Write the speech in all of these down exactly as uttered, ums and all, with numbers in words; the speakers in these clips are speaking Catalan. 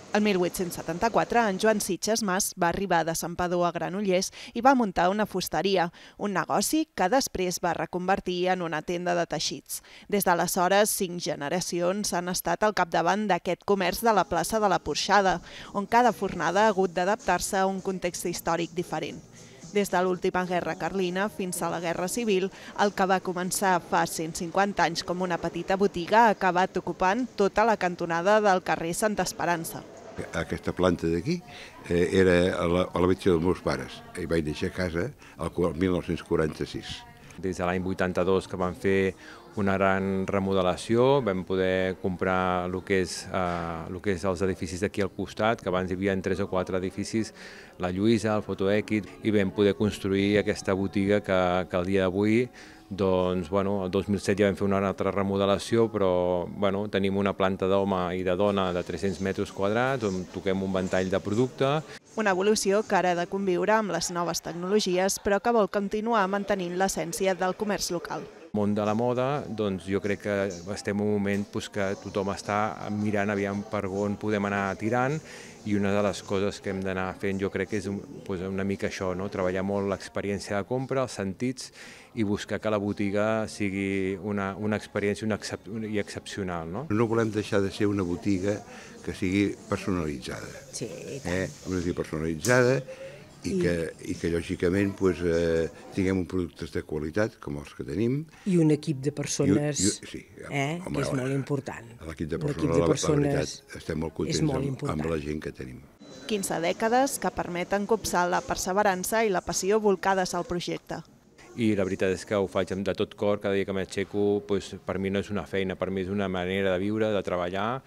El mil vuit-cents setanta-quatre, en Joan Sitges Mas va arribar de Santpedor a Granollers i va muntar una fusteria, un negoci que després va reconvertir en una tenda de teixits. Des d'aleshores, cinc generacions han estat al capdavant d'aquest comerç de la plaça de la Porxada, on cada fornada ha hagut d'adaptar-se a un context històric diferent. Des de l'última guerra carlina fins a la guerra civil, el que va començar fa cent cinquanta anys com una petita botiga ha acabat ocupant tota la cantonada del carrer Santa Esperança. Aquesta planta d'aquí eh, era a l'habitació dels meus pares. I vaig deixar a casa el mil nou-cents quaranta-sis. Des de l'any vuitanta-dos que vam fer una gran remodelació, vam poder comprar el que és, eh, el que és els edificis d'aquí al costat, que abans hi havia tres o quatre edificis, la Lluïsa, el Fotoèquid, i vam poder construir aquesta botiga que, que al dia d'avui, doncs, bueno, el dos mil set ja vam fer una altra remodelació, però bueno, tenim una planta d'home i de dona de tres-cents metres quadrats, on toquem un ventall de producte. Una evolució que ara ha de conviure amb les noves tecnologies, però que vol continuar mantenint l'essència del comerç local. El món de la moda, doncs jo crec que estem en un moment doncs, que tothom està mirant aviam per on podem anar tirant, i una de les coses que hem d'anar fent jo crec que és doncs, una mica això, no? Treballar molt l'experiència de compra, els sentits, i buscar que la botiga sigui una, una experiència una excep i excepcional. No? No volem deixar de ser una botiga que sigui personalitzada. Sí, eh? Una botiga personalitzada i, I... Que, i que lògicament pues, eh, tinguem productes de qualitat com els que tenim. I un equip de persones, I, i, sí, eh? home, que és molt important. L'equip de persones, de persones la, la veritat, estem molt contents molt amb, amb la gent que tenim. quinze dècades que permeten copsar la perseverança i la passió volcades al projecte. I la veritat és que ho faig de tot cor, cada dia que m'aixeco, doncs, per mi no és una feina, per mi és una manera de viure, de treballar,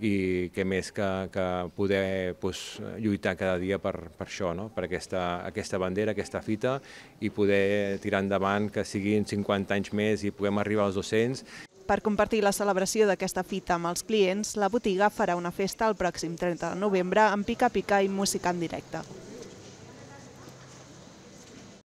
i què més que, que poder doncs, lluitar cada dia per, per això, no? Per aquesta, aquesta bandera, aquesta fita, i poder tirar endavant que siguin cinquanta anys més i puguem arribar als dos-cents. Per compartir la celebració d'aquesta fita amb els clients, la botiga farà una festa el pròxim trenta de novembre amb pica-pica i música en directe.